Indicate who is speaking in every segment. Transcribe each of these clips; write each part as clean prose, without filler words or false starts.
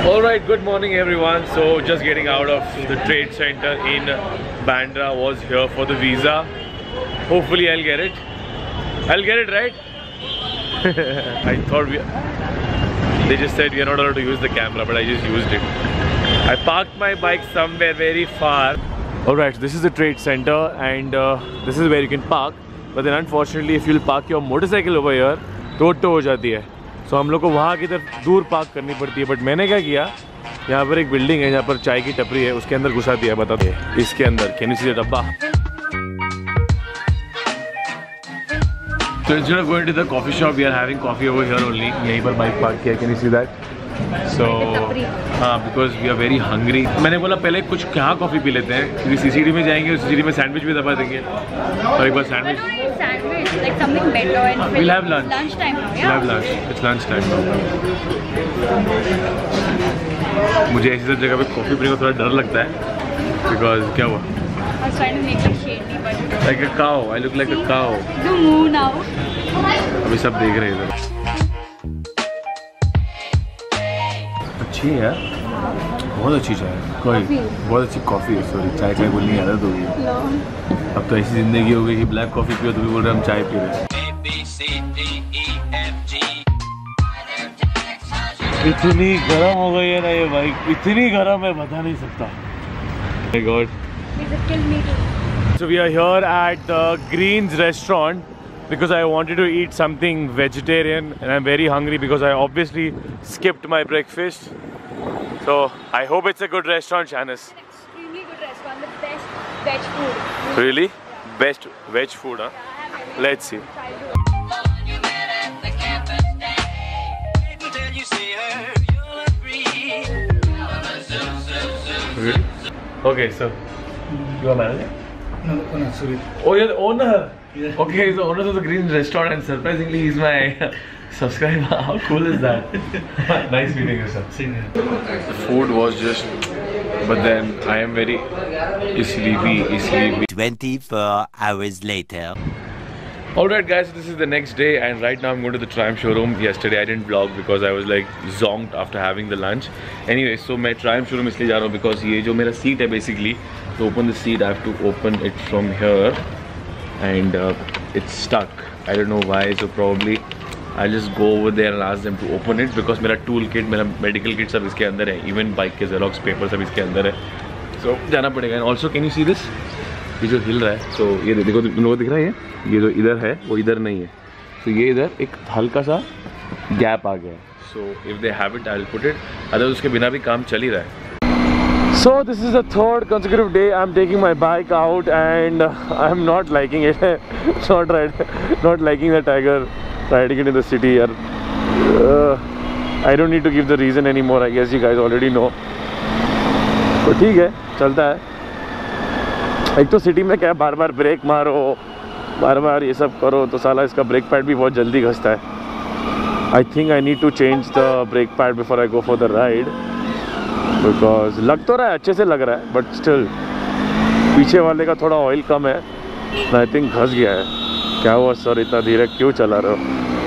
Speaker 1: Alright, good morning everyone. So just getting out of the trade center in Bandra. Was here for the visa. Hopefully I'll get it. I'll get it, right? I thought they just said we are not allowed to use the camera, but I just used it. I parked my bike somewhere very far. Alright, so this is the trade center and this is where you can park. But then unfortunately if you'll park your motorcycle over here, road तो हो जाती है. So हम लोग को वहाँ की तरफ दूर पार्क करनी पड़ती है. बट मैंने क्या किया, यहाँ पर एक बिल्डिंग है जहाँ पर चाय की टपरी है, उसके अंदर घुसा दिया. बता दे इसके अंदर कैन यू सी द डब्बा. So instead of going to the coffee shop, we are having coffee over here only. यहीं पर बाइक पार्क किया. Can you see that? So हाँ, because we are very hungry. मैंने बोला पहले कुछ यहाँ कॉफ़ी पी लेते हैं क्योंकि सीसीडी में जाएंगे, सीसीडी में सैंडविच भी दबा देंगे. और एक बार sandwich.
Speaker 2: Like something better and
Speaker 1: we'll have lunch.
Speaker 2: Lunch time now, yeah?
Speaker 1: We'll have lunch. It's lunch time now. मुझे ऐसी सब जगह पे कॉफ़ी पीने को थोड़ा डर लगता है. Because क्या हुआ? I
Speaker 2: was trying to make it shady, but
Speaker 1: like a cow. I look like a cow.
Speaker 2: Do move now.
Speaker 1: अभी सब देख रहे हैं इधर. अच्छी है, बहुत अच्छी चाय. कोई बहुत अच्छी कॉफ़ी है. सॉरी, चाय चाय बोलने की आदत हो गई. अब तो ऐसी जिंदगी हो गई कि ब्लैक कॉफ़ी पियो तो भी बोल रहे हम चाय पी रहे हैं. इतनी गर्म हो गई है ना ये बाइक, इतनी गर्म है बता नहीं सकता. My God. So we are here at the Greens restaurant because I wanted to eat something vegetarian and I'm very hungry because I obviously skipped my breakfast. So I hope it's a good restaurant, Shanice.
Speaker 2: Extremely good restaurant, the best veg food.
Speaker 1: Really? Best veg food, huh? Let's see. Really? Okay, so you are manager?
Speaker 3: No, owner, sorry.
Speaker 1: Oh, you're the owner?
Speaker 3: Yeah.
Speaker 1: Okay, he's the owner of the Green restaurant and surprisingly he's my subscriber. How cool is that? Nice meeting you, sir. The food was just, but then I am very sleepy.
Speaker 4: 24 hours later.
Speaker 1: Alright guys, so this is the next day and right now I'm going to the Triumph showroom. Yesterday I didn't vlog because I was like zonked after having the lunch. Anyway, so मैं Triumph showroom इसलिए जा रहा हूँ because ये जो मेरा seat है basically, to open the seat I have to open it from here and it's stuck. I don't know why, so probably I'll just go over there and ask them to open it because मेरा tool kit, मेरा medical kit सब इसके अंदर है, even bike के Xerox paper सब इसके अंदर है. So जाना पड़ेगा. And also can you see this? ये जो हिल रहा है, तो ये देखो तुम लोगों को दिख रहा है ये जो इधर है वो इधर नहीं है. तो ये इधर एक हल्का सा गैप आ गया है. So if they have it I will put it, otherwise उसके बिना भी काम चल ही रहा है. So this is the third consecutive day I am taking my bike out and I am not liking it. not liking the Tiger riding it in the city. I don't need to give the reason anymore. I guess you guys already know. तो ठीक है, चलता है. एक तो city में क्या बार बार break मारो, बार बार ये सब करो तो साला इसका ब्रेक पैड भी बहुत जल्दी घसता है. I think I need to change the brake pad before I go for the ride because लग तो रहा है, अच्छे से लग रहा है, बट स्टिल पीछे वाले का थोड़ा ऑयल कम है. आई थिंक घस गया है. क्या हुआ सर, इतना धीरे क्यों चला रहे हो?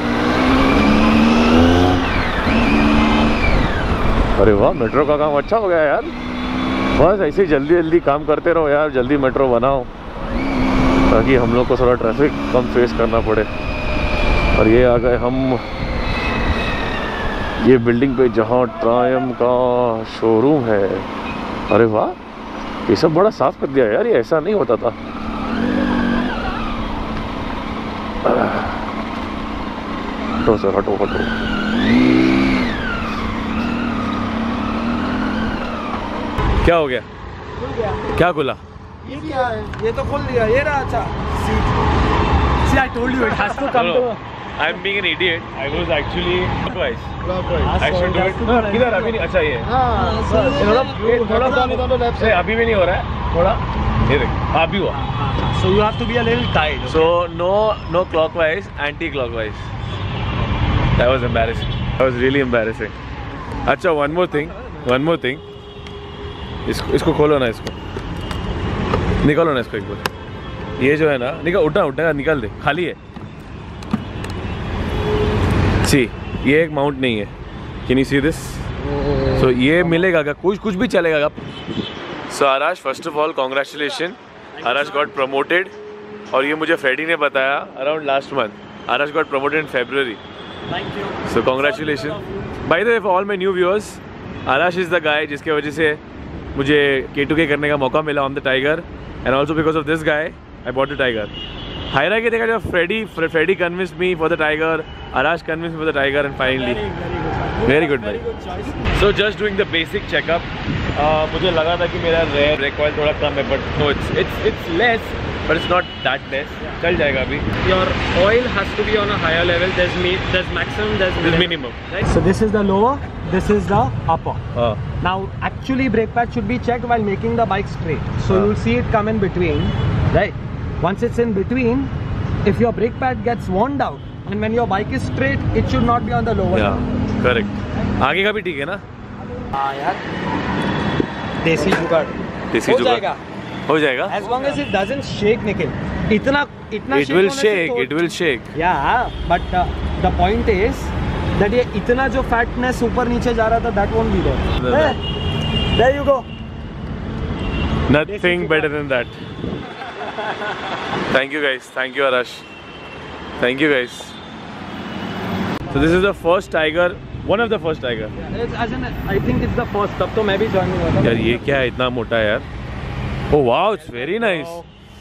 Speaker 1: अरे वाह, मेट्रो का काम अच्छा हो गया यार. बस ऐसे जल्दी जल्दी काम करते रहो यार, जल्दी मेट्रो बनाओ ताकि हम लोग को थोड़ा ट्रैफिक कम फेस करना पड़े. और ये आ गए हम ये बिल्डिंग पे जहाँ ट्रायम्फ का शोरूम है. अरे वाह, ये सब बड़ा साफ कर दिया यार, ये ऐसा नहीं होता था. हटो सर, हटो हटो. क्या हो गया? क्या खुला?
Speaker 3: ये क्या है? ये तो खोल दिया. ये रहा. अच्छा, seat. See, I told you it has to come to.
Speaker 1: I'm being an idiot. I was actually clockwise.
Speaker 3: Clockwise.
Speaker 1: I should do it. किधर अभी नहीं? अच्छा ये.
Speaker 3: हाँ.
Speaker 1: थोड़ा सा लेफ्ट से. अभी भी नहीं हो रहा है. थोड़ा. ये देख. अभी हुआ.
Speaker 3: So you have to be a little tight.
Speaker 1: So no clockwise, anti-clockwise. That was embarrassing. That was really embarrassing. अच्छा, one more thing. इसको खोलो ना, इसको निकालो ना, इसको एक बार. ये जो है ना, उठा निकाल दे, खाली है. सी, ये एक माउंट नहीं है. Can you see this? So ये मिलेगा क्या? कुछ भी चलेगा क्या? So Arash, first of all, congratulations. Arash got promoted. और ये मुझे फ्रेडी ने बताया around last month. Arash got promoted in February.
Speaker 3: Thank you.
Speaker 1: So congratulations. By the way, for all my new viewers, Arash is the guy जिसके वजह से मुझे K2K करने का मौका मिला on the Tiger, and also because of this guy, I bought the Tiger. Haira के देखा जब Freddy convinced me for the Tiger, Arash convinced me for the Tiger, and finally, very good भाई. So just doing the basic checkup. मुझे लगा था कि मेरा rear brake coil थोड़ा कम है, but no, it's less, but it's not that less. चल जाएगा अभी.
Speaker 3: Your oil has to be on a higher level. There's maximum, there's
Speaker 1: minimum.
Speaker 3: Right? So this is the lower, this is the upper. Now actually brake pad should be checked while making the bike straight. So you'll see it come in between, right? Once it's in between, if your brake pad gets worn out and when your bike is straight, it should not be on the lower.
Speaker 1: Yeah, correct. आगे का भी ठीक है ना?
Speaker 3: हाँ यार. देसी जुगाड़.
Speaker 1: देसी जुगाड़. हो जाएगा.
Speaker 3: As long as it doesn't shake, Nikhil. इतना
Speaker 1: It will shake. It will shake.
Speaker 3: Yeah, but the point is that ये इतना जो fatness ऊपर नीचे जा रहा था, that won't be there. Hey, there you go.
Speaker 1: Nothing better than that. Thank you guys. Thank you Arash. Thank you guys. So this is the first Tiger. One of the first Tiger.
Speaker 3: Yeah, as in, I think it's the first. तब तो मैं भी join हुआ था.
Speaker 1: यार ये क्या है इतना मोटा है यार? Oh wow, it's very nice.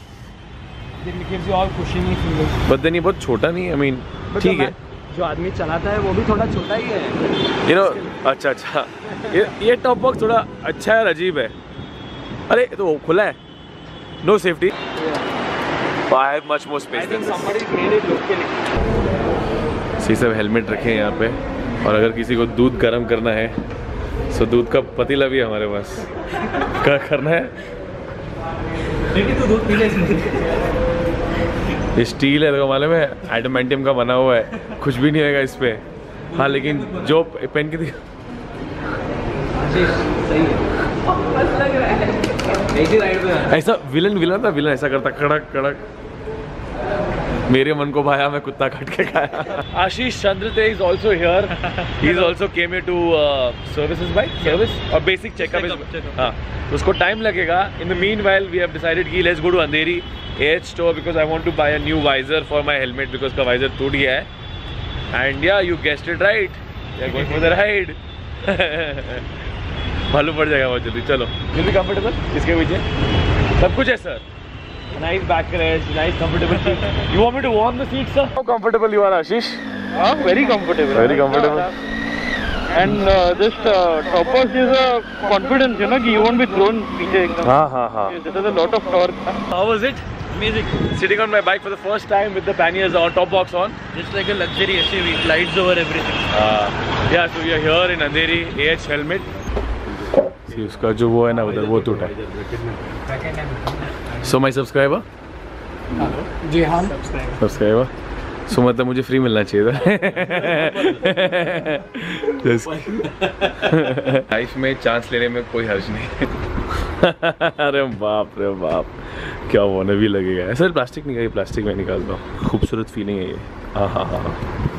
Speaker 3: It gives you all cushiony feelings.
Speaker 1: But then ये बहुत छोटा नहीं है. I mean ठीक है.
Speaker 3: जो आदमी चलाता है वो भी थोड़ा छोटा ही है.
Speaker 1: You know, अच्छा. ये टॉप बॉक्स थोड़ा अच्छा है और अजीब है. अरे तो खुला है. No safety. Yeah. I have much more space.
Speaker 3: I think somebody made it locally.
Speaker 1: सही सब हेलमेट रखे हैं यहाँ पे. और अगर किसी को दूध गर्म करना है, तो दूध का पतीला भी है हमारे पास. क्या करना है?
Speaker 3: तो दूध पी ले इसमें.
Speaker 1: ये स्टील है, तो मालूम है एडमेंटियम का बना हुआ है. कुछ भी नहीं होगा इस पे. हाँ लेकिन जो पेन की थी ऐसा विलन ऐसा करता कड़क. मेरे मन को भाया, मैं कुत्ता काट के खाया. आशीष चंद्रते is also here. He is also came here to service his bike. Service or basic checkup. हाँ, उसको टाइम लगेगा. In the meanwhile, we have decided कि let's go to Andheri AH store because I want to buy a new visor for my helmet because का visor टूट गया है. And yeah, you guessed it right. We are going for the ride. मालूम पड़ जाएगा बहुत जल्दी. चलो. Will be comfortable? इसके पीछे सब कुछ है sir. Nice backrest, nice comfortable seat. You want me to warm the seat, sir? How comfortable you are, Ashish?
Speaker 5: Very comfortable.
Speaker 1: Very comfortable.
Speaker 5: And this top box is a confidence, you know, कि you won't be thrown पीछे एकदम.
Speaker 1: हाँ.
Speaker 5: This has a lot of torque.
Speaker 1: How was it?
Speaker 3: Amazing.
Speaker 1: Sitting on my bike for the first time with the panniers on, top box on.
Speaker 3: Just like a luxury SUV, glides over everything.
Speaker 1: Yeah, so we are here in Andheri AH helmet. See, उसका जो वो है ना उधर वो टूटा है. So my subscriber?
Speaker 3: जी हाँ.
Speaker 1: Subscriber. So मतलब मुझे फ्री मिलना चाहिए था. लाइफ में चांस लेने में कोई हर्ज नहीं. अरे बाप रे बाप, क्या होने भी लगेगा. सर प्लास्टिक नहीं, ये प्लास्टिक में निकालता हूँ. खूबसूरत फीलिंग है ये. हाँ.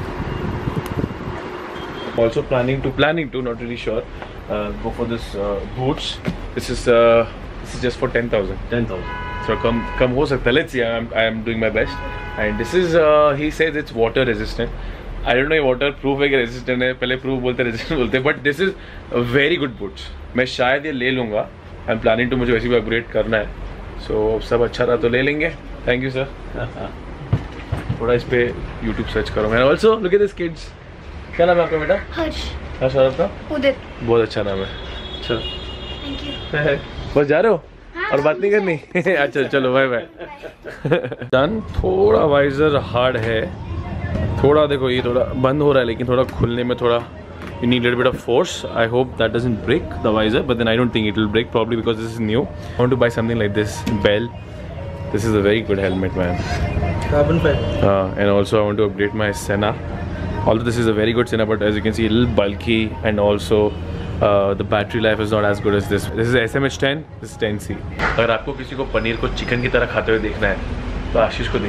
Speaker 1: Also planning to not really sure. Go for this boots. This is just for 10,000. So कम हो सकता है. Let's see. I am doing my best. And this is he says it's water resistant. I don't know ये water proof है कि resistant है. पहले proof बोलते resistant बोलते. But this is a very good boots. मैं शायद ये ले लूँगा. I'm planning to मुझे वैसे भी upgrade करना है. So सब अच्छा रहा तो ले लेंगे. Thank you sir. थोड़ा इस पे YouTube search करूँगा. And also look at this kids. क्या नाम है आपका बेटा? हर्ष और आपका? उदित. बहुत अच्छा नाम है. अच्छा.
Speaker 2: Thank you.
Speaker 1: बस जा रहे हो? और बात नहीं करनी? अच्छा चलो बाय बाय. डन. थोड़ा वाइजर हार्ड है. थोड़ा देखो ये थोड़ा बंद हो रहा है लेकिन थोड़ा खुलने में थोड़ा you need a little bit of force. I hope that doesn't break the visor, but then I don't think it will break probably because this is new. I want to buy something like this. Bell. This is a very good helmet, man.
Speaker 3: Carbon fiber.
Speaker 1: And also I want to upgrade my Senna. Although this is a very good Senna, but as you can see, a little bulky, and also the battery life is not as good as this. This is SMH10. This is 10C. अगर आपको किसी को पनीर को chicken की तरह खाते हुए देखना है, तो आशीष को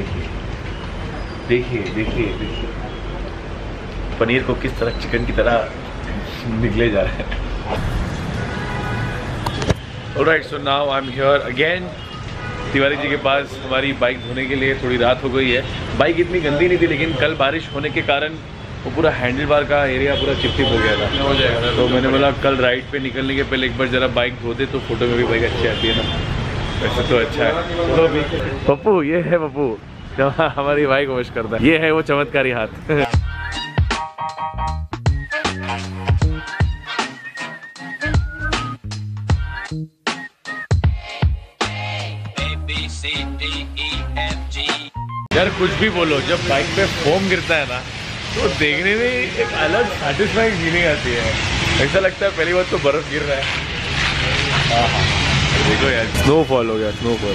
Speaker 1: देखिए. पनीर को किस तरह चिकन की तरह निकले जा रहे हैं। Alright, so now I'm here again Tiwari ji के पास हमारी बाइक धोने के लिए। थोड़ी रात हो गई है, बाइक इतनी गंदी नहीं थी लेकिन कल बारिश होने के कारण वो पूरा हैंडल बार का एरिया पूरा चिपचिप हो गया था। हो जाएगा तो मैंने बोला कल राइड पे निकलने के पहले एक बार ज़रा बाइक धो दे तो फोटो में भी बाइक अच्छी आती है ना। वैसे तो अच्छा है। तो भी पप्पू, ये है पप्पू हमारी बाइक वॉश करता है। ये है वो चमत्कारी हाथ। यार कुछ भी बोलो, जब बाइक पे फोम गिरता है ना तो देखने में एक अलग सैटिस्फाइंग फीलिंग आती है। ऐसा लगता है पहली बार तो बर्फ गिर रहा है। देखो यार स्नोफॉल हो गया, snowfall.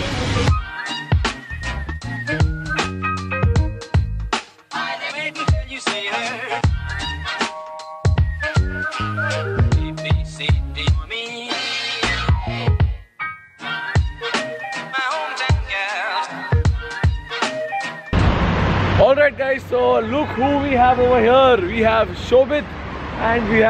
Speaker 1: Alright guys, so look who we have over here. We have Shobit and we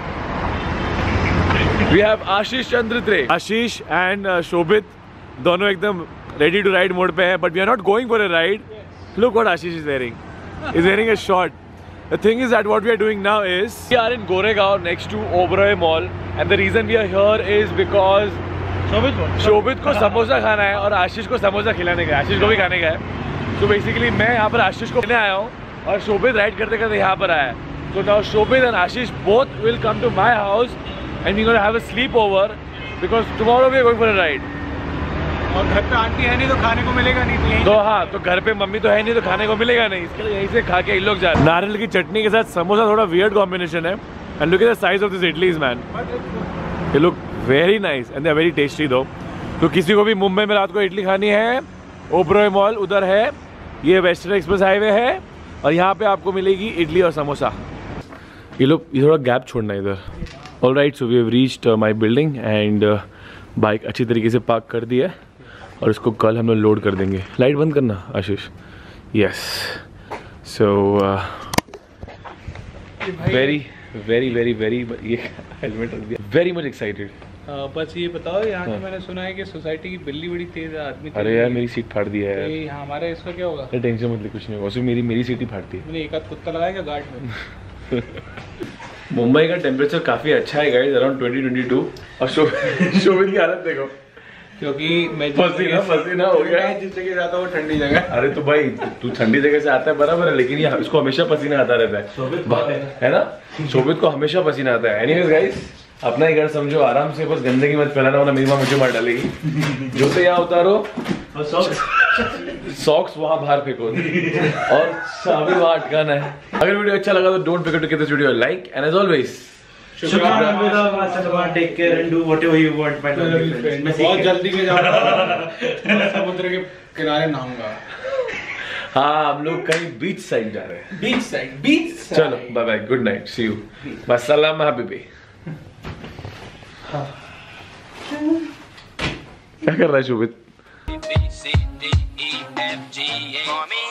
Speaker 1: have Ashish Chandratre. Ashish and Shobit दोनों एकदम ready to ride mode पे हैं, but we are not going for a ride. Look what Ashish is wearing. He's wearing a short. The thing is that what we are doing now is we are in Goregaon next to Oberoi Mall, and the reason we are here is because शोभित को समोसा खाना है और आशीष को समोसा खिलाने का है, आशीष को भी खाने का है। तो बेसिकली मैं यहाँ पर आशीष को लेने आया हूँ और शोभित राइड करते करते यहाँ पर आया है। तो now Shobhit and Ashish both will come to my house and we gonna have a sleepover because tomorrow we are going for a ride.
Speaker 3: और घर पे आंटी है नहीं तो खाने को मिलेगा नहीं।
Speaker 1: तो हाँ, तो घर पे मम्मी तो है नहीं तो खाने को मिलेगा नहीं, इसके लिए यहीं से खा के इन लोग जा रहे हैं। नारियल की चटनी के साथ समोसा थोड़ा वियर्ड कॉम्बिनेशन है। And look at the size of this idlis man, they look very nice and they are very tasty though. तो किसी को भी मुंबई में रात को इडली खानी है, ओबरॉय मॉल उधर है, ये वेस्टर्न एक्सप्रेस हाईवे है और यहाँ पे आपको मिलेगी इडली और समोसा। ये लोग ये थोड़ा गैप छोड़ना है इधर। Alright, so we have reached my building and bike अच्छी तरीके से पार्क कर दी है और इसको कल हम लोग लोड कर देंगे। लाइट बंद करना Ashish. Yes, so very very very very ये हेलमेट रख दिया, वेरी मच एक्साइटेड।
Speaker 6: बस ये बताओ, यहाँ की मैंने सुना है कि सोसाइटी की बिल्ली बड़ी तेज है, आदमी।
Speaker 1: अरे यार मेरी सीट फाड़ दी है
Speaker 6: यार। हमारा इसका क्या होगा?
Speaker 1: टेंशन मत ले, कुछ नहीं होगा, सिर्फ मेरी सीट ही फाड़ती है।
Speaker 6: मैंने एक आध कुत्ता लगाया क्या गार्ड में?
Speaker 1: मुंबई का टेम्परेचर काफी अच्छा है गाइस, अराउंड 20-22 और शोभित की हालत देखो
Speaker 6: क्योंकि मैं
Speaker 1: पसीना हो गया।
Speaker 6: जिस जगह जाता हूँ वो ठंडी जगह।
Speaker 1: अरे तो भाई तू ठंडी जगह से आता है बराबर है, लेकिन ये इसको हमेशा पसीना आता रहता है, है ना? शोभित को हमेशा पसीना आता है। एनीवेज गाइस, अपना ही घर समझो, आराम से, बस गंदगी मत फैलाना वरना मेरी माँ मुझे मार डालेगी। जूते यहाँ उतारो, सॉक्स वहाँ बाहर फेंको और चाबी वहाँ अटकाना है। अगर वीडियो अच्छा लगा तो don't forget to give this video a like and as always
Speaker 3: take care and do whatever you want my lovely friends. मैं बहुत जल्दी में जाऊंगा, समुद्र के किनारे नहाऊंगा।
Speaker 1: हाँ, हम लोग कहीं बीच साइड जा रहे हैं।
Speaker 6: Beach side.
Speaker 1: चलो bye bye, good night, see you, मसलाम हबीबी। क्या कर रहा है शोभित?